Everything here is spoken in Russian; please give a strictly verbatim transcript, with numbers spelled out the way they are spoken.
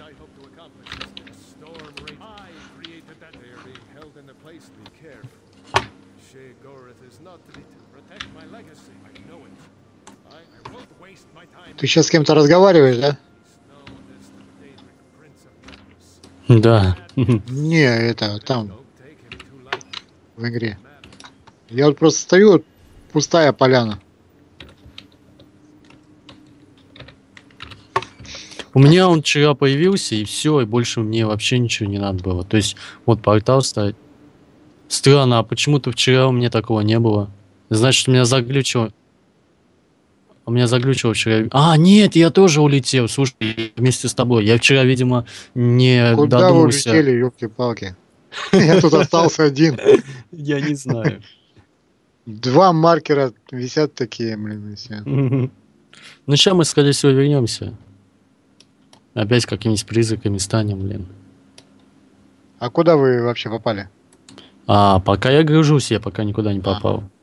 Ты сейчас с кем-то разговариваешь, да? Да. Не, это там в игре. Я вот просто стою, вот, пустая поляна. У меня он вчера появился, и все, и больше мне вообще ничего не надо было. То есть, вот портал ставить. Странно, а почему-то вчера у меня такого не было. Значит, у меня заглючило. У меня заглючило вчера. А, нет, я тоже улетел. Слушай, вместе с тобой. Я вчера, видимо, не Куда вы додумался. улетели, ёлки-палки? Я тут остался один. Я не знаю. Два маркера висят такие, блин, и все. Ну, сейчас мы, скорее всего, вернемся. Опять какими-нибудь призраками станем, блин. А куда вы вообще попали? А пока я гружусь, я пока никуда не А. попал.